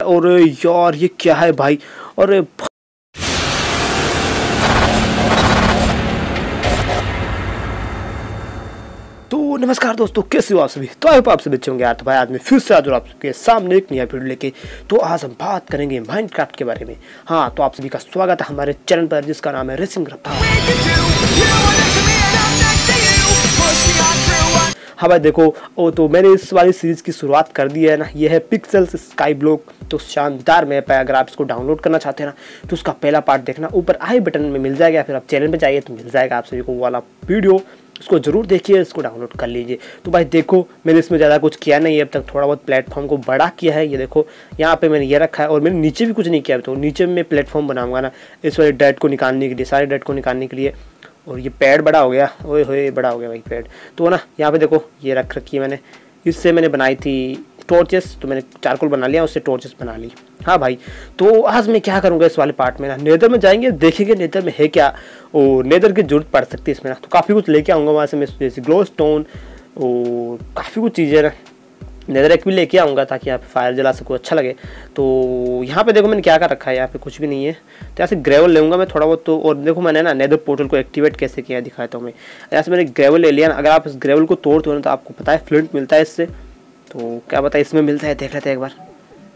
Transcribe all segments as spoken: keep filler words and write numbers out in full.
और यार ये क्या है भाई। और तो नमस्कार दोस्तों, कैसे हो आप सभी। तो आप सभी अच्छे होंगे यार। तो भाई आज मैं फिर से आज आपके सामने एक नया वीडियो लेके। तो आज हम बात करेंगे माइनक्राफ्ट के बारे में। हाँ, तो आप सभी का स्वागत है हमारे चैनल पर जिसका नाम है रेसिंग रफ्तार। हाँ भाई देखो, ओ तो मैंने इस वाली सीरीज़ की शुरुआत कर दी है ना। ये है पिक्सेल्स स्काई ब्लॉक। तो शानदार मैप है। अगर आप इसको डाउनलोड करना चाहते हैं ना तो उसका पहला पार्ट देखना, ऊपर आई बटन में मिल जाएगा। फिर आप चैनल पे जाइए तो मिल जाएगा आप सभी को वाला वीडियो। इसको ज़रूर देखिए, इसको डाउनलोड कर लीजिए। तो भाई देखो, मैंने इसमें ज़्यादा कुछ किया नहीं है अब तक। थोड़ा बहुत प्लेटफॉर्म को बड़ा किया है। ये देखो यहाँ पे मैंने ये रखा है और मैंने नीचे भी कुछ नहीं किया। तो नीचे में प्लेटफॉर्म बनाऊंगा ना इस वाले डेट को निकालने के लिए, सारे डेट को निकालने के लिए। और ये पैड बड़ा हो गया, ओए होए बड़ा हो गया भाई पैड। तो ना यहाँ पे देखो ये रख रखी है मैंने। इससे मैंने बनाई थी टॉर्चेस, तो मैंने चारकोल बना लिया, उससे टॉर्चेस बना ली। हाँ भाई, तो आज मैं क्या करूँगा इस वाले पार्ट में ना, नेदर में जाएंगे, देखेंगे नेदर में है क्या। और नेदर की जरूरत पड़ सकती है इसमें ना। तो काफ़ी कुछ लेके आऊँगा वहाँ से मैं, जैसे ग्लो स्टोन और काफ़ी कुछ चीज़ें ना। नेदर एक भी लेके आऊँगा ताकि यहाँ पे फायर जला सकूँ, अच्छा लगे। तो यहाँ पे देखो मैंने क्या कर रखा है, यहाँ पे कुछ भी नहीं है। तो यहाँ से ग्रेवल लेऊंगा मैं थोड़ा बहुत। तो और देखो मैंने ना नेदर पोर्टल को एक्टिवेट कैसे किया दिखाता हूँ मैं। यहाँ से मैंने ग्रेवल ले लिया ना। अगर आप इस ग्रेवल को तोड़ते हो ना तो आपको पता है फ्लिंट मिलता है इससे। तो क्या पता इसमें मिलता है, देख लेते हैं एक बार।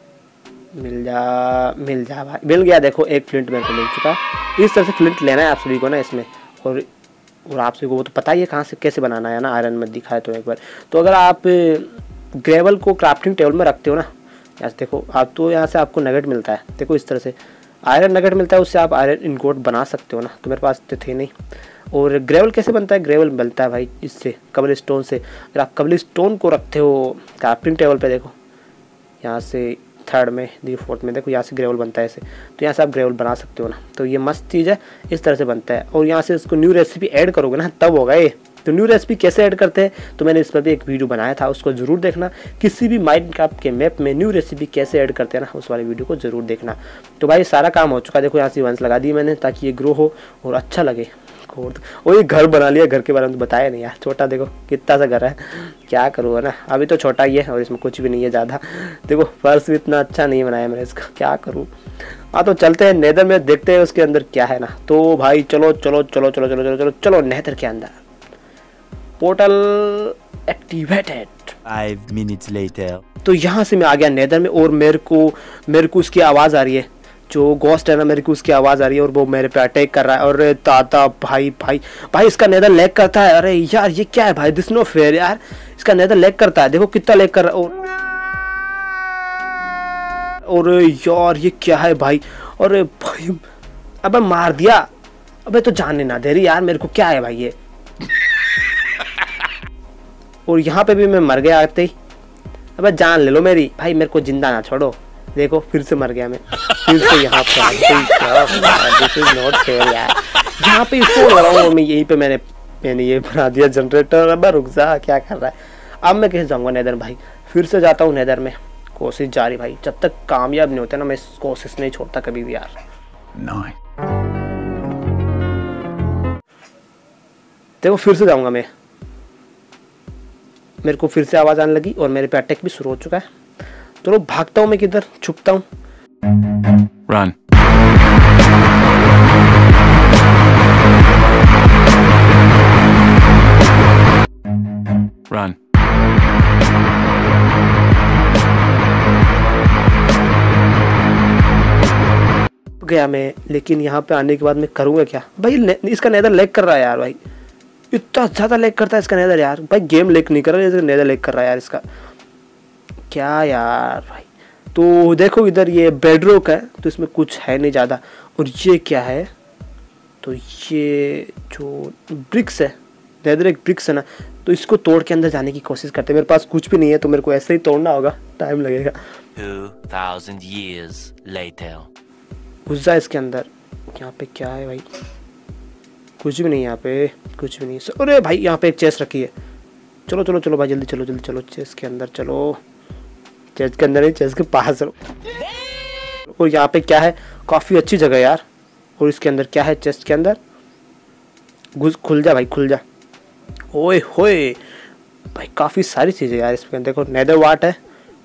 मिल जा मिल जा भाई, मिल गया। देखो एक फ्लिंट मेरे को मिल चुका। इस तरह से फ्लिंट लेना है आप सभी को ना इसमें। और और आप सभी को वो तो पता ही है कहाँ से कैसे बनाना है ना। आयरन में दिखाए तो एक बार। तो अगर आप ग्रेवल को क्राफ्टिंग टेबल में रखते हो ना, यहाँ से देखो आप, तो यहाँ से आपको नगेट मिलता है। देखो इस तरह से आयरन नगेट मिलता है, उससे आप आयरन इनगोट बना सकते हो ना। तो मेरे पास तो थे नहीं। और ग्रेवल कैसे बनता है, ग्रेवल बनता है भाई इससे, कबल स्टोन से। अगर आप कबल स्टोन को रखते हो क्राफ्टिंग टेबल पे, देखो यहाँ से थर्ड में दी फोर्थ में देखो यहाँ से ग्रेवल बनता है ऐसे। तो यहाँ से आप ग्रेवल बना सकते हो ना। तो ये मस्त चीज़ है, इस तरह से बनता है। और यहाँ से इसको न्यू रेसिपी ऐड करोगे ना तब होगा ये। तो न्यू रेसिपी कैसे ऐड करते हैं तो मैंने इस पर भी एक वीडियो बनाया था, उसको ज़रूर देखना। किसी भी माइनक्राफ्ट के मैप में न्यू रेसिपी कैसे ऐड करते हैं ना, उस वाले वीडियो को ज़रूर देखना। तो भाई सारा काम हो चुका है। देखो यहाँ से वंस लगा दी मैंने ताकि ये ग्रो हो और अच्छा लगे। और ये घर बना लिया, घर के बारे में तो बताया नहीं यार। छोटा देखो कितना सा घर है, क्या करूँ ना। अभी तो छोटा ही है और इसमें कुछ भी नहीं है ज़्यादा। देखो फर्श भी इतना अच्छा नहीं बनाया मैंने इसका, क्या करूँ। हाँ तो चलते हैं नेदर में, देखते हैं उसके अंदर क्या है ना। तो भाई चलो चलो चलो चलो चलो चलो चलो चलो नेदर के अंदर। Portal activated. Five minutes later. तो यहाँ से मैं आ गया नेदर में। और मेरे को मेरे को उसकी आवाज़ आ रही है, जो गोस्ट है ना, मेरे को उसकी आवाज़ आ रही है और वो मेरे पे अटैक कर रहा है। और दादा भाई भाई भाई इसका नेदर लैग करता है। अरे यार ये क्या है भाई, दिस नो फेयर यार। इसका नेदर लैग करता है, देखो कितना लैग कर रहा है। और और यार ये क्या है भाई। अरे भाई अबे मार दिया। अबे तो जाने ना दे रही यार मेरे को, क्या है भाई ये। और यहाँ पे भी मैं मर गया आते ही। अबे जान ले लो मेरी भाई, मेरे को जिंदा ना छोड़ो। देखो फिर से मर गया मैं, फिर से यहाँ पे। दिस इज नॉट फेयर यार। यहाँ पे इसको लगा रहा हूँ मैं, यहीं पे मैंने मैंने ये बना दिया जनरेटर। अब रुक जा, क्या कर रहा है। अब मैं कैसे जाऊँगा नेदर भाई, फिर से जाता हूँ नेदर में। कोशिश जारी भाई, जब तक कामयाब नहीं होते ना मैं कोशिश नहीं छोड़ता कभी भी यार। देखो फिर से जाऊँगा मैं। मेरे को फिर से आवाज़ आने लगी और मेरे पे अटैक भी शुरू हो चुका है। चलो भागता हूँ मैं, किधर छुपता हूँ। रन। रन। गया मैं, लेकिन यहाँ पे आने के बाद मैं करूँगा क्या भाई। इसका नेदर लैग कर रहा है यार भाई, इतना ज़्यादा लैग करता है इसका नेदर यार। भाई गेम लैग नहीं कर रहा है, इसका नेदर लैग कर रहा है यार इसका, क्या यार भाई। तो देखो इधर ये बेडरॉक है, तो इसमें कुछ है नहीं ज़्यादा। और ये क्या है, तो ये जो ब्रिक्स है, नेदर एक ब्रिक्स है ना, तो इसको तोड़ के अंदर जाने की कोशिश करते हैं। मेरे पास कुछ भी नहीं है तो मेरे को ऐसे ही तोड़ना होगा, टाइम लगेगा। Two thousand years later। घुस जा इसके अंदर। यहाँ पे क्या है भाई, कुछ भी नहीं यहाँ पे, कुछ भी नहीं। अरे भाई यहाँ पे एक चेस्ट रखी है। चलो चलो चलो भाई जल्दी चलो जल्दी चलो, चेस्ट के अंदर चलो। चेस्ट के अंदर नहीं, चेस्ट के पास चलो। और यहाँ पे क्या है, काफ़ी अच्छी जगह यार। और इसके अंदर क्या है, चेस्ट के अंदर घुस, खुल जा भाई खुल जा। ओए होए भाई काफ़ी सारी चीज़ें यार इसमें। देखो नेदर वाट है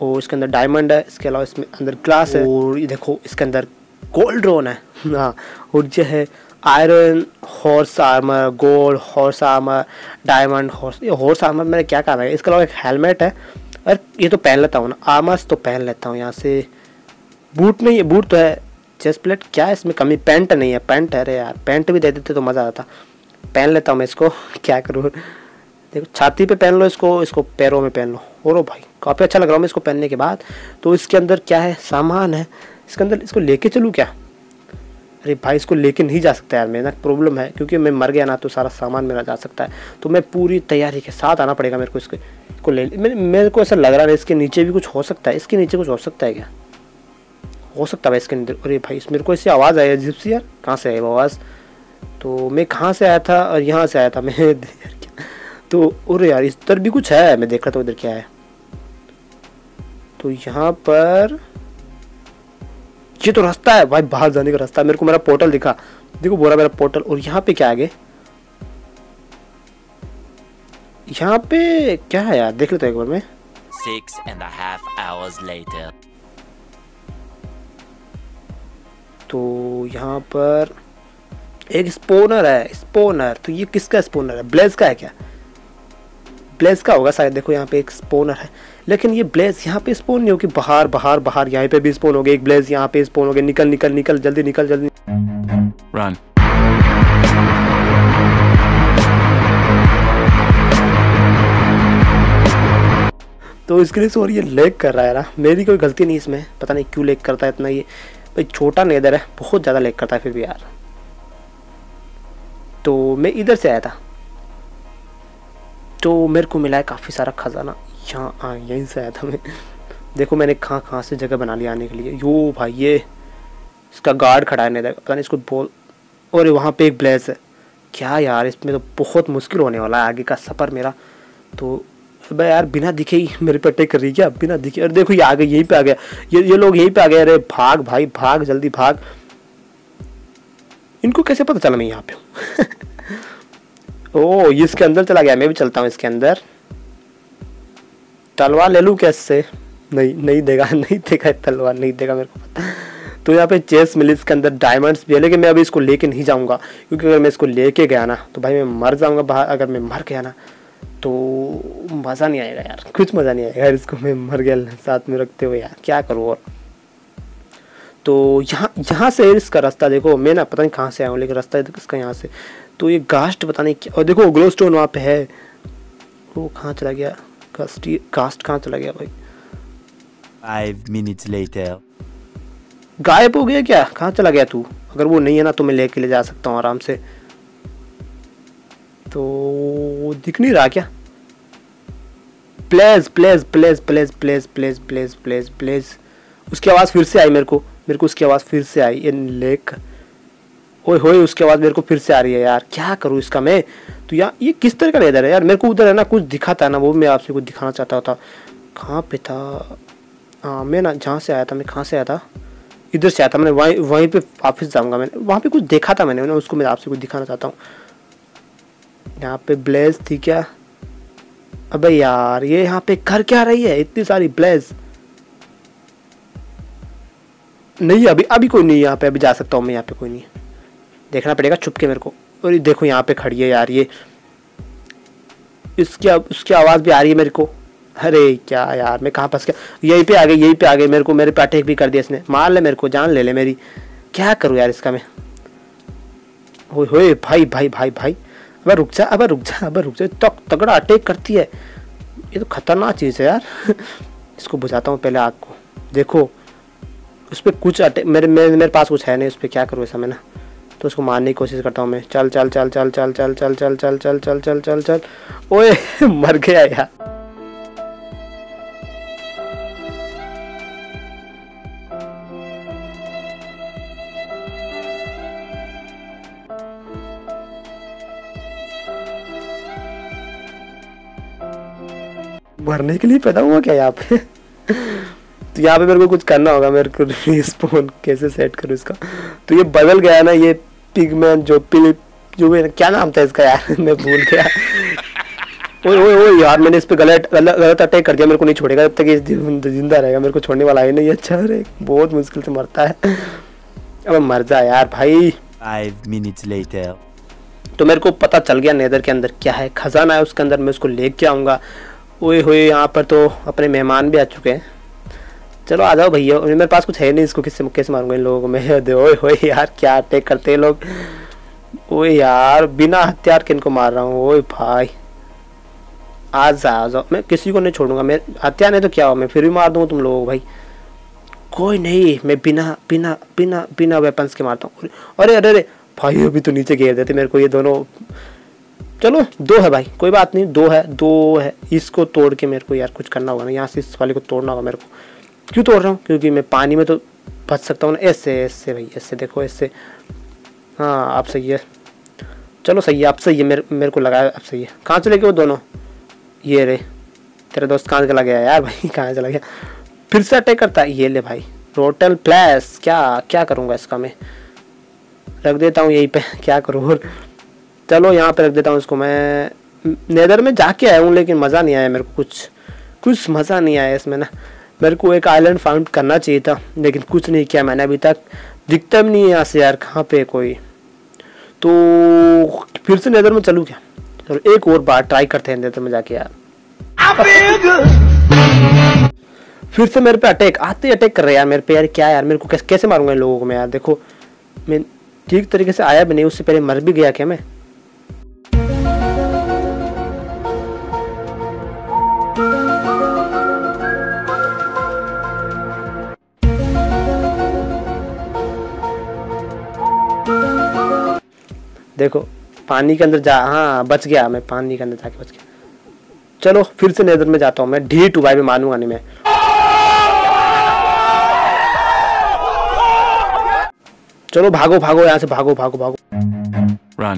और इसके अंदर डायमंड है, इसके अलावा इसमें अंदर ग्लास है, और ये देखो इसके अंदर गोल्ड ड्रोन है। हाँ, और ये है iron horse armour, gold horse armour, diamond horse. ये हॉर्स आर्मर मैंने क्या कहा है, इसके अलावा एक हेलमेट है, और ये तो पहन लेता हूँ ना, आर्मर्स तो पहन लेता हूँ। यहाँ से बूट नहीं है, बूट तो है, चेस्ट प्लेट क्या है इसमें कमी, पैंट नहीं है, पैंट है रे यार, पैंट भी दे देते तो मज़ा आता। पहन लेता हूँ मैं इसको, क्या करूँ। देखो छाती पे पहन लो इसको, इसको पैरों में पहन लो, और भाई काफ़ी अच्छा लग रहा हूँ मैं इसको पहनने के बाद। तो इसके अंदर क्या है, सामान है इसके अंदर, इसको लेके चलूँ क्या? अरे भाई इसको लेके नहीं जा सकता यार, मेरा प्रॉब्लम है, क्योंकि मैं मर गया ना तो सारा सामान मेरा जा सकता है। तो मैं पूरी तैयारी के साथ आना पड़ेगा मेरे को, इसको इसको ले मेरे, मेरे को ऐसा लग रहा है इसके नीचे भी कुछ हो सकता है, इसके नीचे कुछ हो सकता है क्या? हो सकता है इसके अंदर। अरे भाई मेरे को ऐसी आवाज़ आई अजीब सी यार, कहाँ से आई वो आवाज़? तो मैं कहाँ से आया था और यहाँ से आया था मैं तो अरे यार इधर भी कुछ है, मैं देख रहा था उधर क्या है। तो यहाँ पर ये तो रास्ता है भाई, बाहर जाने का रास्ता है। मेरे को मेरा पोर्टल दिखा, देखो बोला मेरा पोर्टल। और यहाँ पे क्या आगे, यहाँ पे क्या है यार, देख लेता एक बार मैं। Six and a half hours later. तो यहाँ पर एक स्पोनर है, स्पोनर। तो ये किसका स्पोनर है, ब्लेज का है क्या? ब्लेज का होगा शायद। देखो यहाँ पे एक स्पोनर है, लेकिन ये ब्लेज यहाँ पे स्पोन नहीं होगी, बाहर बाहर बाहर यहाँ पे भी स्पोन हो गया एक ब्लेज, यहाँ पे स्पोन हो गया। निकल निकल निकल जल्दी निकल जल्दी। Run. तो इसके लिए सॉरी, ये लेग कर रहा है ना, मेरी कोई गलती नहीं इसमें, पता नहीं क्यों लेग करता है इतना। ये भाई छोटा नेदर है, बहुत ज़्यादा लेग करता है फिर भी यार। तो मैं इधर से आया था, तो मेरे को मिला है काफ़ी सारा खजाना। यहाँ हाँ यहीं से आया था मैं। देखो मैंने कहाँ कहाँ से जगह बना लिया आने के लिए। यो भाई ये इसका गार्ड खड़ा है नेदर, पता नहीं इसको बोल। और वहाँ पे एक ब्लेज है क्या यार, इसमें तो बहुत मुश्किल होने वाला है आगे का सफ़र मेरा। तो भाई यार बिना दिखे ही मेरे पे अटैक कर रही है क्या, बिना दिखे? और देखो ये आ गए, यहीं पे आ गया, ये ये लोग यहीं पे आ गए। अरे भाग भाई भाग, जल्दी भाग। इनको कैसे पता चला मैं यहाँ पे हूँ? ओ ये इसके अंदर चला गया, मैं भी चलता हूँ इसके अंदर। तलवार ले लूँ क्या इससे? नहीं नहीं देगा, नहीं देगा तलवार, नहीं देगा मेरे को पता। तो यहाँ पे चेस मिली, इसके अंदर डायमंड्स भी है, लेकिन मैं अभी इसको लेके नहीं जाऊँगा, क्योंकि अगर मैं इसको लेके गया ना तो भाई मैं मर जाऊँगा बाहर। अगर मैं मर गया ना तो मज़ा नहीं आएगा यार, कुछ मज़ा नहीं आएगा यार, इसको मैं मर गया साथ में रखते हुए यार, क्या करूँ। और तो यहाँ यहाँ से इसका रास्ता देखो, मैं ना पता नहीं कहाँ से आया हूँ, लेकिन रास्ता है इसका यहाँ से। तो ये गास्ट पता नहीं क्या, और देखो ग्लो स्टोन वहाँ पे है। वो कहाँ चला गया कास्ट, कास्ट कहाँ चला गया भाई? Five minutes later. गायब हो गया क्या, कहाँ चला गया तू? अगर वो नहीं है ना तो मैं लेके ले जा सकता हूँ आराम से। तो दिख नहीं रहा क्या? Please please please please please please please please please उसकी आवाज़ फिर से आई मेरे को, मेरे को उसकी आवाज़ फिर से आई। ये लेक ओए होए, उसकी आवाज़ मेरे को फिर से आ रही है यार, क्या करूँ इसका मैं? तो यार ये किस तरह का लेदर है यार? मेरे को उधर है ना कुछ दिखा था ना, वो मैं आपसे कुछ दिखाना चाहता था। कहाँ पे था? हाँ मैं ना जहाँ से आया था, मैं कहाँ से आया था? इधर से आया था, मैंने वहीं वहीं पे वापस जाऊँगा। मैंने वहाँ पे कुछ देखा था मैंने ना, उसको मैं आपसे कुछ दिखाना चाहता हूँ। यहाँ पे ब्लेज थी क्या? अबे यार ये यहाँ पे कर क्या रही है इतनी सारी ब्लेज? नहीं अभी अभी कोई नहीं, यहाँ पे अभी जा सकता हूँ मैं, यहाँ पे कोई नहीं, देखना पड़ेगा छुप के मेरे को। और देखो यहाँ पे खड़ी है यार ये, इसकी उसकी आवाज़ भी आ रही है मेरे को। अरे क्या यार मैं कहाँ फंस गया? यहीं पे आ गई, यहीं पे आ गई मेरे को, मेरे पे अटैक भी कर दिया इसने। मार ले मेरे को, जान ले ले मेरी, क्या करूँ यार इसका मैं? ओए होए भाई भाई भाई भाई, अब रुक जा, अब रुक जा, अब रुक जा, तक तगड़ा अटैक करती है, ये तो खतरनाक चीज़ है यार। इसको बुझाता हूँ पहले आग को। देखो उस पर कुछ अटैक, मेरे मेरे मेरे पास कुछ है नहीं उस पर, क्या करूँ ऐसा मैं ना? तो उसको मारने की कोशिश करता हूँ मैं। चल चल चल चल चल चल चल चल चल चल चल चल चल चल। ओए मर गया यार। मरने के लिए पैदा हुआ क्या यहाँ पे? तो यहाँ पे मेरे को कुछ करना होगा, मेरे को रिस्पॉन कैसे सेट करूँ इसका। तो ये बदल गया ना, ये पिगमैन जो पिल जो क्या नाम था इसका यार मैं भूल गया। ओए ओए ओए यार, मैंने इस पे गलत गलत गलत अटैक कर दिया, मेरे को नहीं छोड़ेगा जब तक ये जिंदा रहेगा, मेरे को छोड़ने वाला है नहीं। अच्छा अरे बहुत मुश्किल से मरता है। अब मर जा यार भाई। Five minutes later. तो मेरे को पता चल गया नेदर के अंदर क्या है, खजाना है उसके अंदर, मैं उसको लेके आऊँगा। ओए होए यहाँ पर तो अपने मेहमान भी आ चुके हैं। चलो आ जाओ भैया, मेरे पास कुछ है नहीं, इसको किससे कैसे मारूंगा इन लोगों को मैं। ओए होए यार क्या अटैक करते हैं लोग। ओए यार बिना हथियार के इनको मार रहा हूँ। ओए भाई आ जाओ आ जाओ, मैं किसी को नहीं छोड़ूंगा। मैं हथियार नहीं तो क्या हो, मैं फिर भी मार दूंगा तुम लोगों को भाई। कोई नहीं, मैं बिना बिना बिना बिना वेपन्स के मारता हूँ। अरे अरे अरे भाई अभी तो नीचे घेर देते मेरे को ये दोनों। चलो दो है भाई, कोई बात नहीं, दो है दो है। इसको तोड़ के मेरे को यार कुछ करना होगा ना, यहाँ से इस वाले को तोड़ना होगा मेरे को। क्यों तोड़ रहा हूँ, क्योंकि मैं पानी में तो बच सकता हूँ ना। ऐसे ऐसे भाई ऐसे, देखो ऐसे। हाँ आप सही है, चलो सही है, आप सही है, मेरे मेरे को लगाया अब सही है। कहाँ चले गए वो दोनों, ये रे तेरा दोस्त कहाँ चला गया यार भाई, कहाँ चला गया, फिर से अटैक करता है। ये ले भाई रोटल प्लस, क्या क्या करूँगा इसका, मैं रख देता हूँ यहीं पे, क्या करूँ। और चलो यहाँ पे रख देता हूँ इसको। मैं नेदर में जाके आया हूँ लेकिन मज़ा नहीं आया मेरे को, कुछ कुछ मज़ा नहीं आया इसमें ना। मेरे को एक आइलैंड फाउंड करना चाहिए था लेकिन कुछ नहीं किया मैंने अभी तक, दिखता भी नहीं है यहाँ से यार कहाँ पे कोई। तो फिर से नेदर में चलूँ क्या, चलो एक और बार ट्राई करते हैं नेदर में जाके यार। फिर से मेरे पे अटैक आते अटैक कर रहे हैं यार मेरे पे यार, क्या यार मेरे को कैसे कैसे मारूंगा इन लोगों को मैं यार। देखो मैं ठीक तरीके से आया भी नहीं, उससे पहले मर भी गया क्या मैं। देखो पानी के अंदर जा, हाँ बच गया मैं, पानी के अंदर जाके बच गया। चलो फिर से नेदर में जाता हूँ मैं, डी टू भाई में मानूंगा नहीं मैं। चलो भागो भागो यहाँ से, भागो भागो भागो। Run.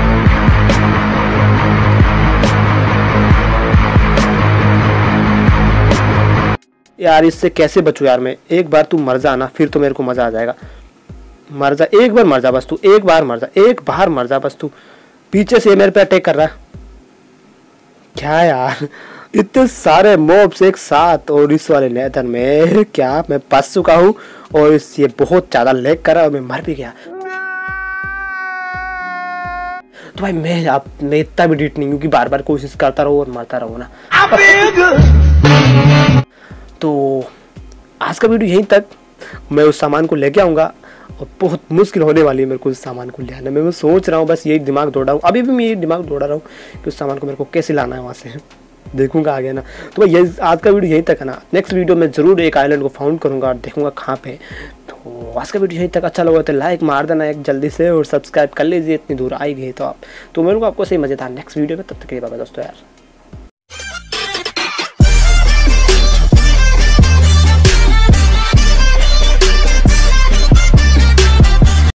यार इससे कैसे बचूं यार मैं, एक बार तू मर जा ना फिर तो मेरे को मजा आ जाएगा। मर जा एक बार, मर जा बस तू, एक बार मर जा, एक बार मर जा बस तू। पीछे से मेरे पे अटैक कर रहा है क्या यार, इतने सारे मॉब्स एक साथ और इस वाले नेदर में, क्या मैं फंस चुका हूँ। और इस ये बहुत ज्यादा लैग कर रहा है और मैं मर भी गया। तो भाई मैं आप मैं इतना भी डीट नहीं हूँ कि बार बार कोशिश करता रहूँ और मरता रहूँ ना। तो आज का वीडियो यहीं तक, मैं उस सामान को लेके आऊँगा और बहुत मुश्किल होने वाली है मेरे को उस सामान को ले आने में। मैं सोच रहा हूँ बस यही दिमाग दौड़ा हूँ, अभी भी मैं यही दिमाग दौड़ा रहा हूँ कि उस सामान को मेरे को कैसे लाना है वहाँ से, देखूंगा आगे ना। तो भाई ये आज का वीडियो यहीं तक है ना, नेक्स्ट वीडियो में जरूर एक आइलैंड को फाउंड करूँगा और देखूंगा कहाँ पे। तो आज का वीडियो यहीं तक, अच्छा लगा तो लाइक मार देना एक जल्दी से और सब्सक्राइब कर लीजिए, इतनी दूर आई गई तो आप। तो मेरे को आपको सही मज़ेदार नेक्स्ट वीडियो में, तब तक के लिए बाय दोस्तों यार।